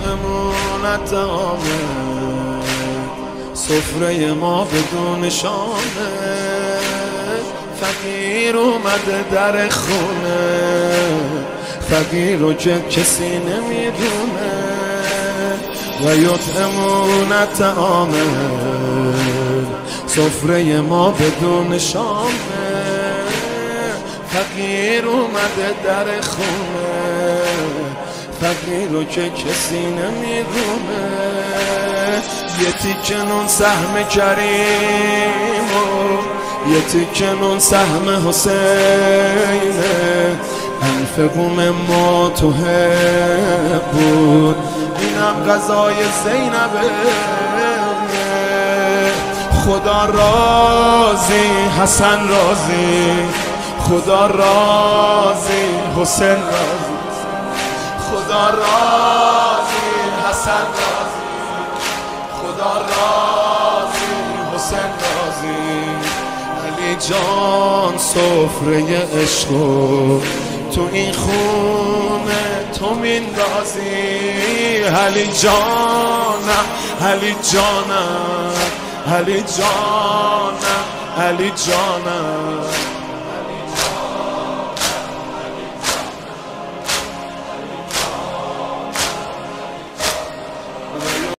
امونت آمه، سفره ما بدون شامه. فقیر اومده در خونه، فقیر رو که کسی نمیدونه. و یطعمون طعامه، سفره ما بدون شامه. فقیر اومده در خونه، فقیر رو که کسی نمیدونه. یه تیکه نون سهم کریم و یه تیکه نون سهم حسینه. انفقوا مما تحبون، اینم غذای زینبه. خدا راضی حسن راضی، خدا راضی حسین راضی، خدا راضی حسن راضی، خدا راضی حسین راضی. علی جان سفره عشق تو این خونه تو میندازی. علی جانم علی جانم علی جانم علی جانم.